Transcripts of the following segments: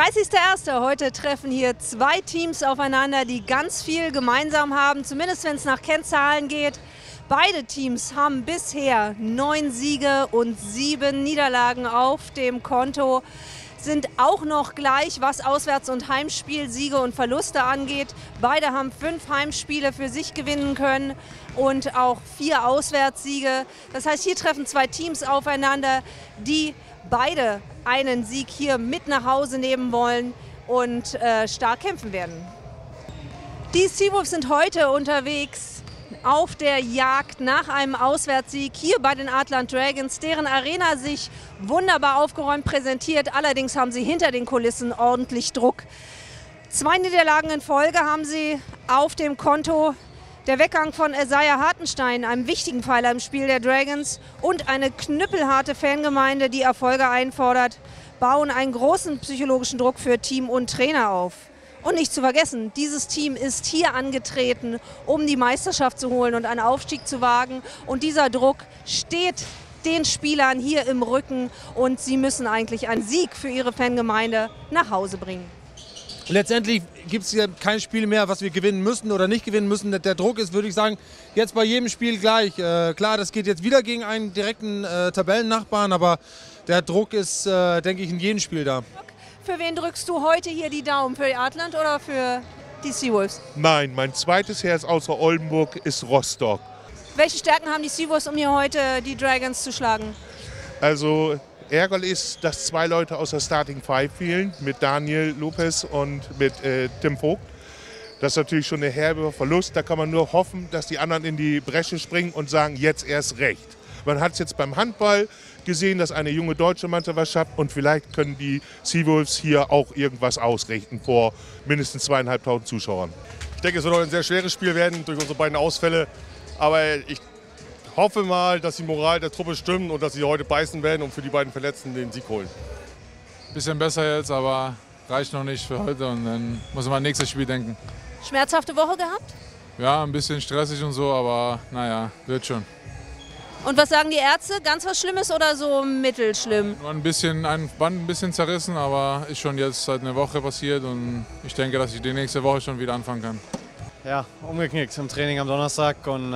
30.01. Heute treffen hier zwei Teams aufeinander, die ganz viel gemeinsam haben, zumindest wenn es nach Kennzahlen geht. Beide Teams haben bisher 9 Siege und 7 Niederlagen auf dem Konto, sind auch noch gleich, was Auswärts- und Heimspielsiege und Verluste angeht. Beide haben 5 Heimspiele für sich gewinnen können und auch 4 Auswärtssiege. Das heißt, hier treffen zwei Teams aufeinander, die beide einen Sieg hier mit nach Hause nehmen wollen und stark kämpfen werden. Die Seawolves sind heute unterwegs auf der Jagd nach einem Auswärtssieg hier bei den Atlant Dragons, deren Arena sich wunderbar aufgeräumt präsentiert. Allerdings haben sie hinter den Kulissen ordentlich Druck. 2 Niederlagen in Folge haben sie auf dem Konto. Der Weggang von Isaiah Hartenstein, einem wichtigen Pfeiler im Spiel der Dragons, und eine knüppelharte Fangemeinde, die Erfolge einfordert, bauen einen großen psychologischen Druck für Team und Trainer auf. Und nicht zu vergessen, dieses Team ist hier angetreten, um die Meisterschaft zu holen und einen Aufstieg zu wagen. Und dieser Druck steht den Spielern hier im Rücken und sie müssen eigentlich einen Sieg für ihre Fangemeinde nach Hause bringen. Letztendlich gibt es hier kein Spiel mehr, was wir gewinnen müssen oder nicht gewinnen müssen. Der Druck ist, würde ich sagen, jetzt bei jedem Spiel gleich. Klar, das geht jetzt wieder gegen einen direkten Tabellennachbarn, aber der Druck ist, denke ich, in jedem Spiel da. Für wen drückst du heute hier die Daumen? Für die Atlant oder für die Seawolves? Nein, mein zweites Herz außer Oldenburg ist Rostock. Welche Stärken haben die Seawolves, um hier heute die Dragons zu schlagen? Also ärgerlich ist, dass 2 Leute aus der Starting Five fehlen, mit Daniel Lopez und mit Tim Vogt. Das ist natürlich schon ein herber Verlust. Da kann man nur hoffen, dass die anderen in die Bresche springen und sagen, jetzt erst recht. Man hat es jetzt beim Handball gesehen, dass eine junge deutsche Mannschaft schafft, und vielleicht können die Seawolves hier auch irgendwas ausrichten vor mindestens 2.500 Zuschauern. Ich denke, es wird auch ein sehr schweres Spiel werden durch unsere beiden Ausfälle. Aber ich hoffe mal, dass die Moral der Truppe stimmt und dass sie heute beißen werden und für die beiden Verletzten den Sieg holen. Bisschen besser jetzt, aber reicht noch nicht für heute, und dann muss man an nächstes Spiel denken. Schmerzhafte Woche gehabt? Ja, ein bisschen stressig und so, aber naja, wird schon. Und was sagen die Ärzte? Ganz was Schlimmes oder so mittelschlimm? Nur ein Band ein bisschen zerrissen, aber ist schon jetzt seit einer Woche passiert, und ich denke, dass ich die nächste Woche schon wieder anfangen kann. Ja, umgeknickt im Training am Donnerstag und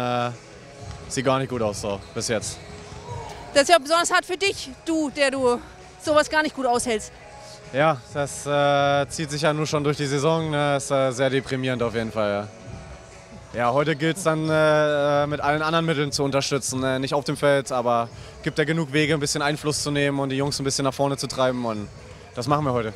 sieht gar nicht gut aus so, bis jetzt. Das ist ja besonders hart für dich, der du sowas gar nicht gut aushältst. Ja, das zieht sich ja nur schon durch die Saison, das ist sehr deprimierend auf jeden Fall. Ja. Ja, heute gilt es dann mit allen anderen Mitteln zu unterstützen, nicht auf dem Feld, aber es gibt ja genug Wege, ein bisschen Einfluss zu nehmen und die Jungs ein bisschen nach vorne zu treiben, und das machen wir heute.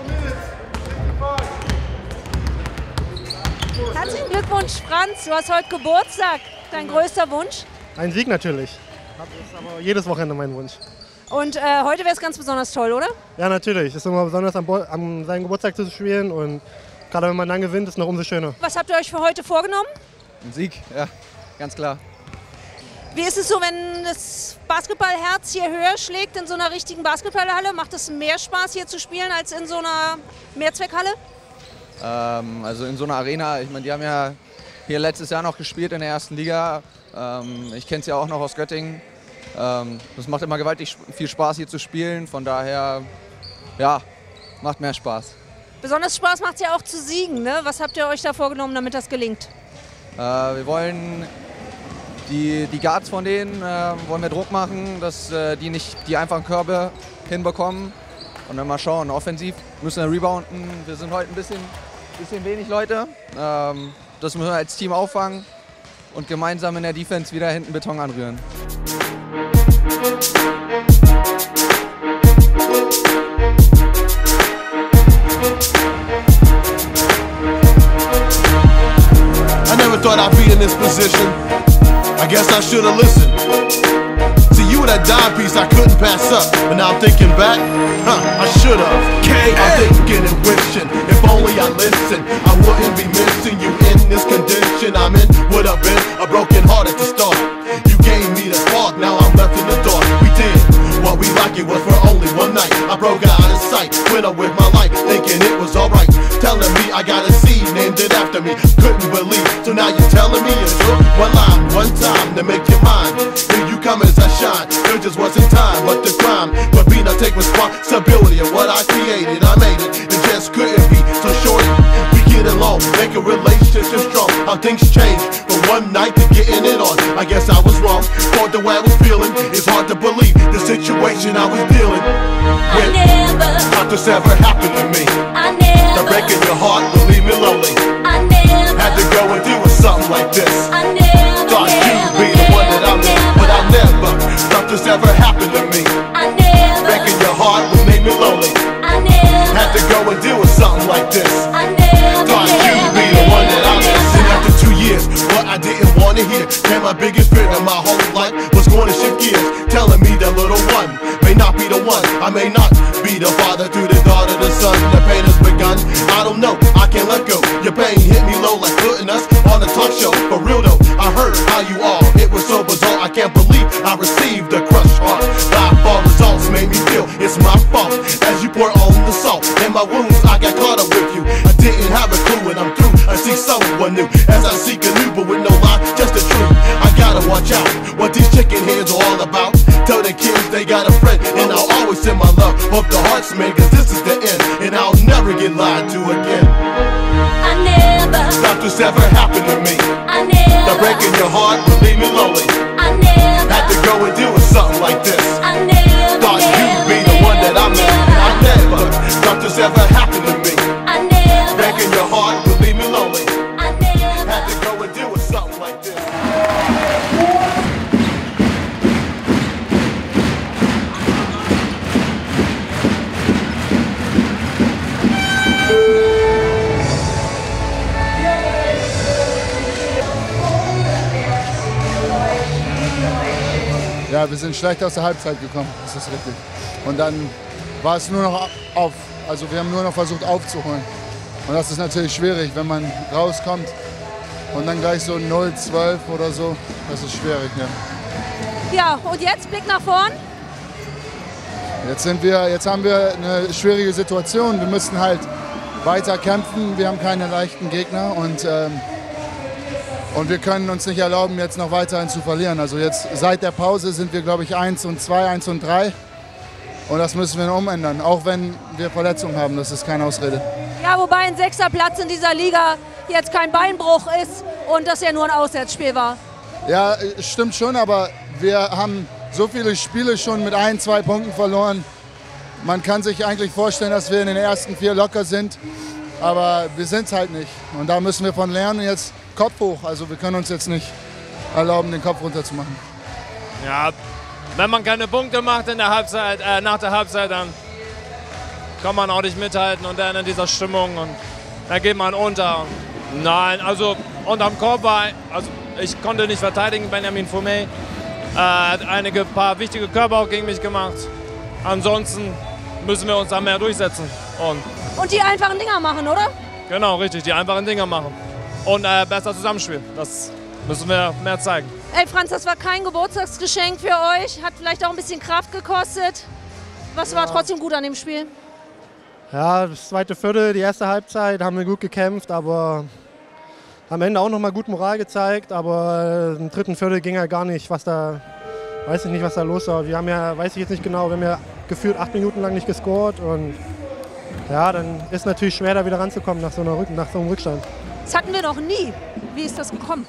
Herzlichen Glückwunsch, Franz, du hast heute Geburtstag. Dein größter Wunsch? Ein Sieg natürlich. Das ist aber jedes Wochenende mein Wunsch. Und heute wäre es ganz besonders toll, oder? Ja, natürlich. Es ist immer besonders, an seinem Geburtstag zu spielen, und gerade wenn man dann gewinnt, ist es noch umso schöner. Was habt ihr euch für heute vorgenommen? Ein Sieg, ja, ganz klar. Wie ist es so, wenn das Basketballherz hier höher schlägt in so einer richtigen Basketballhalle? Macht es mehr Spaß, hier zu spielen, als in so einer Mehrzweckhalle? Also in so einer Arena, ich meine, die haben ja hier letztes Jahr noch gespielt in der 1. Liga. Ich kenne es ja auch noch aus Göttingen. Das macht immer gewaltig viel Spaß, hier zu spielen. Von daher, ja, macht mehr Spaß. Besonders Spaß macht es ja auch zu siegen, ne? Was habt ihr euch da vorgenommen, damit das gelingt? Wir wollen die Guards von denen wollen wir Druck machen, dass die nicht die einfachen Körbe hinbekommen. Und dann mal schauen, offensiv müssen wir rebounden. Wir sind heute ein bisschen wenig Leute. Das müssen wir als Team auffangen und gemeinsam in der Defense wieder hinten Beton anrühren. I never thought I'd be in this position. I guess I should have listened. To you, that dime piece I couldn't pass up. But now I'm thinking back, I should have. I'm thinking and wishing, if only I listened, I wouldn't be missing you in this condition I'm in. Would have been a broken heart at the start. You gave me the spark, now I'm left in the dark. We did what we like, it was for only one night. I broke out of sight, went up with my life, thinking it was alright. Telling me I got a seed, named it after me. Couldn't believe, so now you're telling me it took one line, one time to make you mine. Here you come as I shine, there just wasn't time, but the crime. But be not take responsibility of what I created. I made it, and just things changed from one night to getting it on. I guess I was wrong, thought the way I was feeling. It's hard to believe the situation I was dealing with. Thought this ever happened to me. The breaking your heart would leave me lonely. Had to go and deal with something like this. Thought you'd be the one that I'm in, but I never thought this ever happened to me. Breaking your heart would make me lonely. Had to go and deal with something like this. Thought you'd be the one that I'm in. And after 2 years, what I didn't want to hear came my biggest fear of my whole life was going to shift gears, telling me that little one may not be the one. I may not be the father to the daughter, the son. The pain has begun. I don't know, I can't let go. Your pain hit me low like putting us on a talk show. For real though, I heard how you all. It was so bizarre, I can't believe I received a crushed heart. Live fall results made me feel it's my fault. As you pour on the salt in my wounds, I got caught up with you. I didn't have a clue when I'm through. I see someone new as I seek a new, but with no lie, just the truth. I gotta watch out what these chicken heads are all about. Tell the kids they got a friend, and I'll always send my love. Hope the heart's made, cause this is the end, and I'll never get lied to again. I never thought this ever happened to me. I never The breaking your heart would leave me lonely. I never Had to go and deal with something like this. I never Thought you'd be the one that I'm in. I never thought this ever happened to me. I never Breaking your heart would leave me lonely. I never Had to go and deal with something like this. Ja, wir sind schlecht aus der Halbzeit gekommen, das ist richtig. Und dann war es nur noch also wir haben nur noch versucht aufzuholen. Und das ist natürlich schwierig, wenn man rauskommt und dann gleich so 0-12 oder so, das ist schwierig. Ja. Ja, und jetzt Blick nach vorn. Jetzt haben wir eine schwierige Situation, wir müssen halt weiter kämpfen, wir haben keine leichten Gegner und wir können uns nicht erlauben, jetzt noch weiterhin zu verlieren. Also jetzt seit der Pause sind wir, glaube ich, 1-2, 1-3. Und das müssen wir umändern, auch wenn wir Verletzungen haben, das ist keine Ausrede. Ja, wobei ein 6. Platz in dieser Liga jetzt kein Beinbruch ist und das ja nur ein Auswärtsspiel war. Ja, stimmt schon, aber wir haben so viele Spiele schon mit 1, 2 Punkten verloren. Man kann sich eigentlich vorstellen, dass wir in den ersten 4 locker sind, aber wir sind es halt nicht. Und da müssen wir von lernen, jetzt Kopf hoch. Also wir können uns jetzt nicht erlauben, den Kopf runter zu machen. Ja, wenn man keine Punkte macht in der Halbzeit, nach der Halbzeit, dann kann man auch nicht mithalten und dann in dieser Stimmung und dann geht man unter. Nein, also unterm Korb war, also ich konnte nicht verteidigen, Benjamin Fumé hat paar wichtige Körper auch gegen mich gemacht. Ansonsten müssen wir uns da mehr durchsetzen. Und die einfachen Dinger machen, oder? Genau, richtig, die einfachen Dinger machen. Und besser zusammenspielen, das müssen wir mehr zeigen. Ey Franz, das war kein Geburtstagsgeschenk für euch, hat vielleicht auch ein bisschen Kraft gekostet. Was war trotzdem gut an dem Spiel? Ja, das zweite Viertel, die erste Halbzeit haben wir gut gekämpft, aber am Ende auch nochmal gut Moral gezeigt. Aber im dritten Viertel ging ja gar nicht, weiß ich nicht, was da los war. Wir haben ja, weiß ich jetzt nicht genau, wir haben ja gefühlt 8 Minuten lang nicht gescored und ja, dann ist natürlich schwer, da wieder ranzukommen nach so einem Rückstand. Das hatten wir noch nie. Wie ist das gekommen?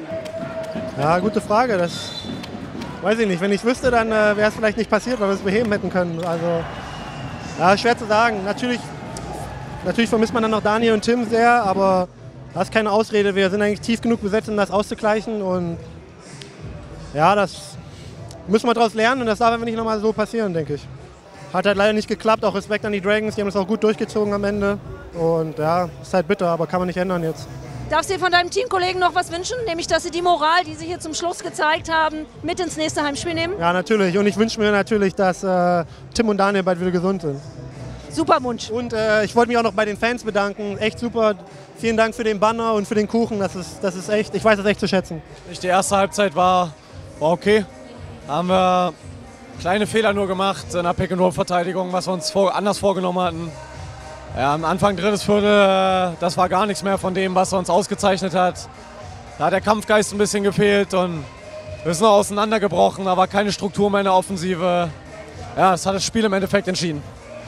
Ja, gute Frage. Das weiß ich nicht. Wenn ich wüsste, dann wäre es vielleicht nicht passiert, weil wir es beheben hätten können. Also, ja, schwer zu sagen. Natürlich vermisst man dann noch Daniel und Tim sehr, aber das ist keine Ausrede. Wir sind eigentlich tief genug besetzt, um das auszugleichen. Und ja, das müssen wir daraus lernen und das darf einfach nicht nochmal so passieren, denke ich. Hat halt leider nicht geklappt. Auch Respekt an die Dragons. Die haben das auch gut durchgezogen am Ende. Und ja, ist halt bitter, aber kann man nicht ändern jetzt. Darfst du dir von deinem Teamkollegen noch was wünschen? Nämlich, dass sie die Moral, die sie hier zum Schluss gezeigt haben, mit ins nächste Heimspiel nehmen? Ja, natürlich. Und ich wünsche mir natürlich, dass Tim und Daniel bald wieder gesund sind. Super Wunsch. Und ich wollte mich auch noch bei den Fans bedanken. Echt super. Vielen Dank für den Banner und für den Kuchen. Das ist echt, ich weiß das echt zu schätzen. Die erste Halbzeit war okay. Da haben wir kleine Fehler nur gemacht in der Pick-and-Roll-Verteidigung, was wir uns anders vorgenommen hatten. Ja, am Anfang drittes Viertel, das war gar nichts mehr von dem, was uns ausgezeichnet hat. Da hat der Kampfgeist ein bisschen gefehlt und wir sind noch auseinandergebrochen, aber keine Struktur mehr in der Offensive. Ja, das hat das Spiel im Endeffekt entschieden.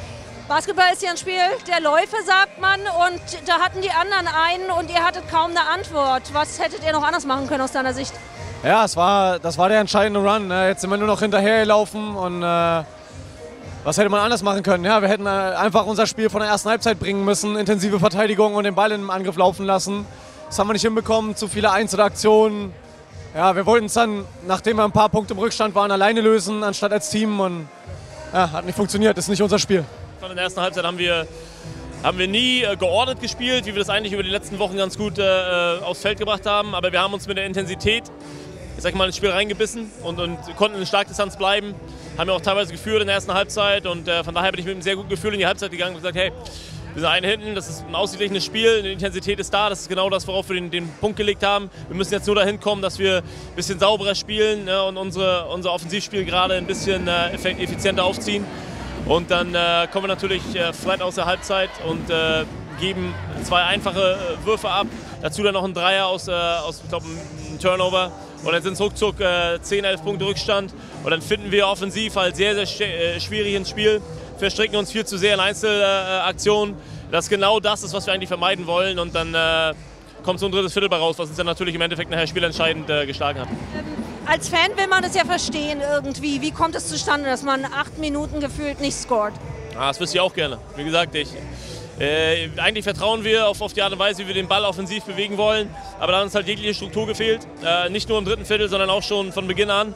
Basketball ist ja ein Spiel der Läufe, sagt man, und da hatten die anderen einen und ihr hattet kaum eine Antwort. Was hättet ihr noch anders machen können aus deiner Sicht? Ja, das war der entscheidende Run. Jetzt sind wir nur noch hinterhergelaufen und was hätte man anders machen können? Ja, wir hätten einfach unser Spiel von der ersten Halbzeit bringen müssen, intensive Verteidigung und den Ball im Angriff laufen lassen. Das haben wir nicht hinbekommen, zu viele Einzelaktionen. Ja, wir wollten es dann, nachdem wir ein paar Punkte im Rückstand waren, alleine lösen, anstatt als Team. Und ja, hat nicht funktioniert, das ist nicht unser Spiel. In der ersten Halbzeit haben wir nie geordnet gespielt, wie wir das eigentlich über die letzten Wochen ganz gut aufs Feld gebracht haben. Aber wir haben uns mit der Intensität, ich sag mal, ins Spiel reingebissen und konnten in Schlagdistanz bleiben. Haben ja auch teilweise geführt in der ersten Halbzeit und von daher bin ich mit einem sehr guten Gefühl in die Halbzeit gegangen und gesagt, hey, wir sind einen hinten, das ist ein ausgeglichenes Spiel, die Intensität ist da, das ist genau das, worauf wir den Punkt gelegt haben. Wir müssen jetzt nur dahin kommen, dass wir ein bisschen sauberer spielen, ne, und unser Offensivspiel gerade ein bisschen effizienter aufziehen. Und dann kommen wir natürlich flat aus der Halbzeit und geben 2 einfache Würfe ab. Dazu dann noch ein Dreier aus ich glaube, einem Turnover. Und dann sind es ruckzuck 10, 11 Punkte Rückstand. Und dann finden wir offensiv halt sehr, sehr schwierig ins Spiel. Verstricken uns viel zu sehr in Einzelaktionen. Das genau das ist, was wir eigentlich vermeiden wollen. Und dann kommt so ein drittes Viertel bei raus, was uns dann natürlich im Endeffekt nachher spielentscheidend geschlagen hat. Als Fan will man das ja verstehen irgendwie. Wie kommt es zustande, dass man 8 Minuten gefühlt nicht scored? Das wüsste ich auch gerne. Wie gesagt, eigentlich vertrauen wir auf die Art und Weise, wie wir den Ball offensiv bewegen wollen. Aber da hat uns halt jegliche Struktur gefehlt. Nicht nur im dritten Viertel, sondern auch schon von Beginn an.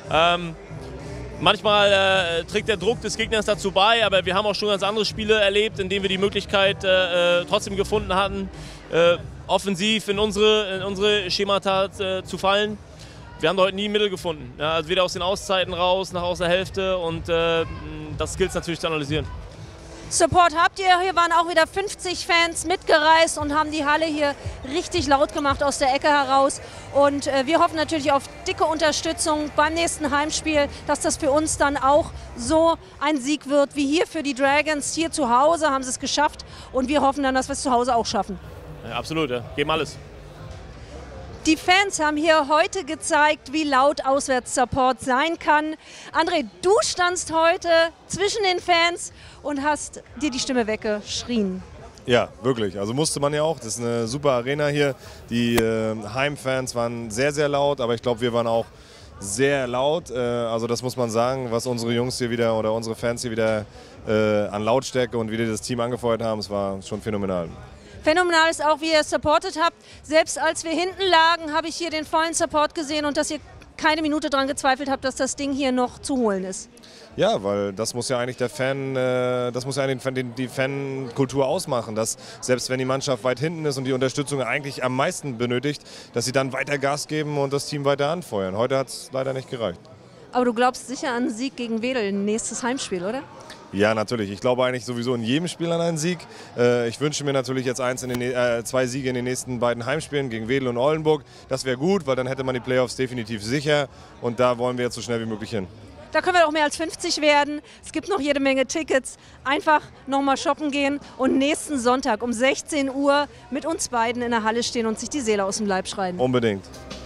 Manchmal trägt der Druck des Gegners dazu bei, aber wir haben auch schon ganz andere Spiele erlebt, in denen wir die Möglichkeit trotzdem gefunden hatten, offensiv in unsere Schemata zu fallen. Wir haben da heute nie ein Mittel gefunden. Ja, also weder aus den Auszeiten raus, nach aus der Hälfte, und das gilt es natürlich zu analysieren. Support habt ihr, hier waren auch wieder 50 Fans mitgereist und haben die Halle hier richtig laut gemacht aus der Ecke heraus. Und wir hoffen natürlich auf dicke Unterstützung beim nächsten Heimspiel, dass das für uns dann auch so ein Sieg wird wie hier für die Dragons. Hier zu Hause haben sie es geschafft und wir hoffen dann, dass wir es zu Hause auch schaffen. Ja, absolut, ja. Geben alles. Die Fans haben hier heute gezeigt, wie laut Auswärtssupport sein kann. André, du standst heute zwischen den Fans und hast dir die Stimme weggeschrien. Ja, wirklich. Also musste man ja auch. Das ist eine super Arena hier. Die Heimfans waren sehr, sehr laut, aber ich glaube, wir waren auch sehr laut. Also das muss man sagen, was unsere Jungs hier wieder oder unsere Fans hier wieder an Lautstärke und wie die das Team angefeuert haben, es war schon phänomenal. Phänomenal ist auch, wie ihr supportet habt. Selbst als wir hinten lagen, habe ich hier den vollen Support gesehen und dass ihr keine Minute daran gezweifelt habt, dass das Ding hier noch zu holen ist. Ja, weil das muss ja eigentlich der Fan, das muss ja die Fankultur ausmachen, dass selbst wenn die Mannschaft weit hinten ist und die Unterstützung eigentlich am meisten benötigt, dass sie dann weiter Gas geben und das Team weiter anfeuern. Heute hat es leider nicht gereicht. Aber du glaubst sicher an einen Sieg gegen Wedel, nächstes Heimspiel, oder? Ja, natürlich. Ich glaube eigentlich sowieso in jedem Spiel an einen Sieg. Ich wünsche mir natürlich jetzt 2 Siege in den nächsten beiden Heimspielen gegen Wedel und Oldenburg. Das wäre gut, weil dann hätte man die Playoffs definitiv sicher. Und da wollen wir jetzt so schnell wie möglich hin. Da können wir auch mehr als 50 werden. Es gibt noch jede Menge Tickets. Einfach nochmal shoppen gehen und nächsten Sonntag um 16 Uhr mit uns beiden in der Halle stehen und sich die Seele aus dem Leib schreien. Unbedingt.